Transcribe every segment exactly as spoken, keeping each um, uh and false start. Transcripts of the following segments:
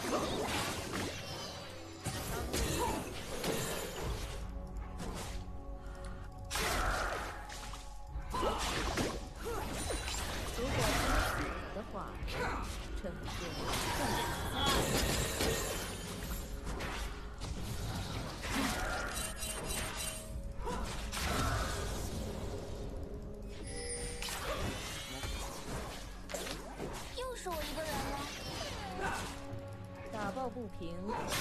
不平。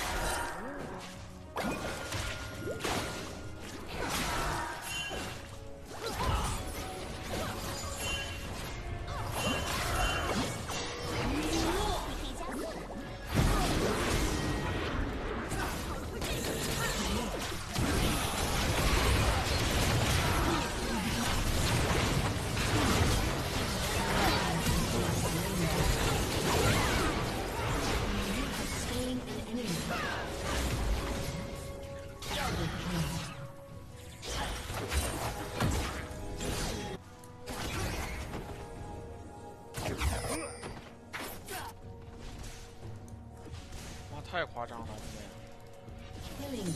太夸张了，这个。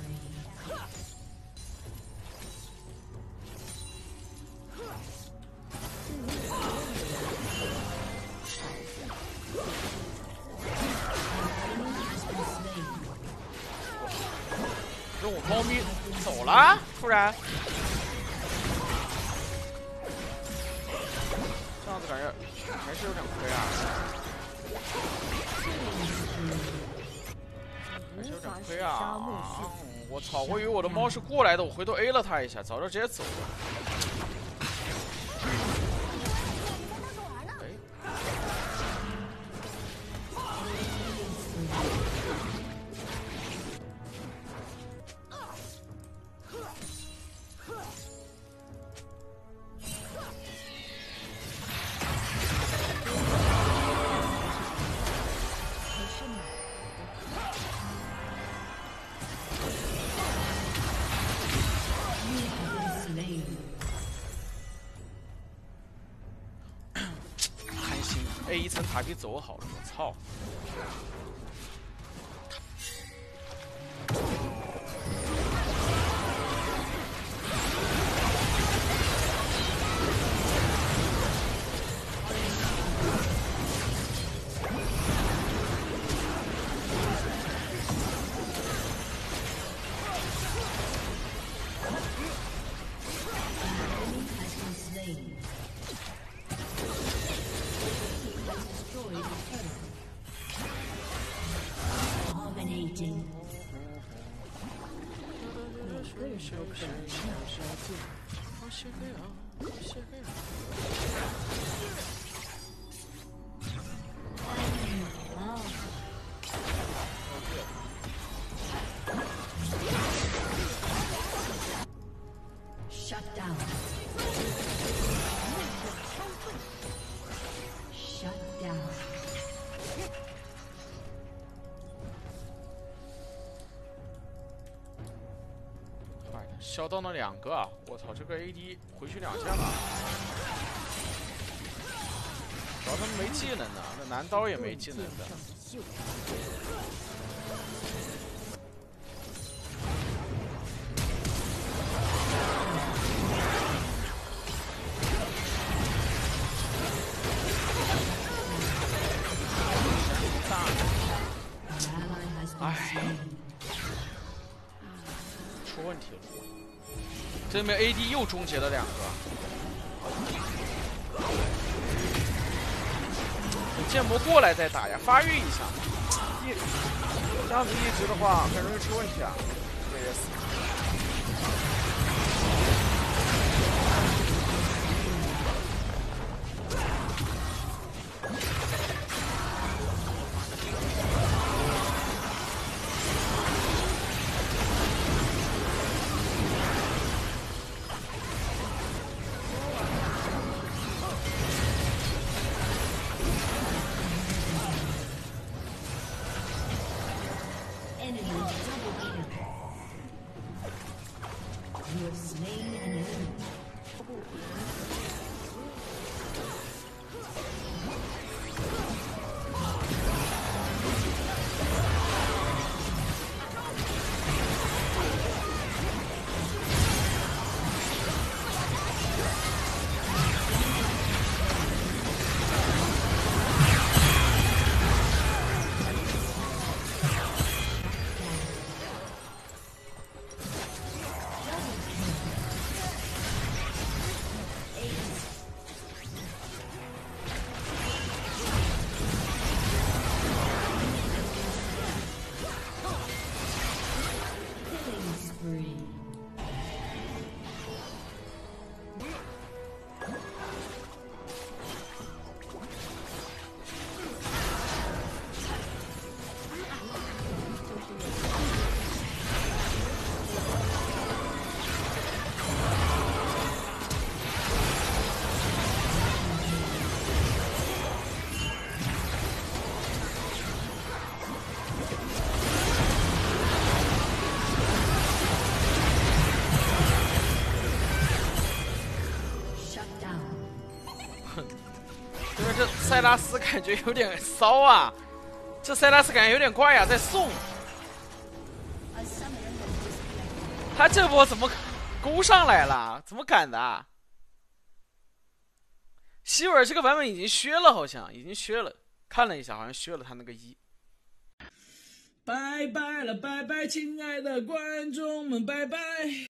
任务猫咪走了，突然，这样子感觉还是有点亏啊。 还是有点亏啊！我操！我以为我的猫是过来的，我回头 A 了它一下，早知道直接走了。A 一层塔比走好了，我操！ Shut down. Shut down. 削到了两个啊！我操，这个 A D 回去两下吧。主要他们没技能的，那男刀也没技能的。哎。 出问题了，这边 A D 又终结了两个。剑魔过来再打呀，发育一下。一这样子一直的话，很容易出问题啊。这也死。 因为这塞拉斯感觉有点骚啊，这塞拉斯感觉有点怪啊，在送。他这波怎么勾上来了？怎么敢的、啊？希尔这个版本已经削了，好像已经削了，看了一下，好像削了他那个一。 拜拜了，拜拜，亲爱的观众们，拜拜。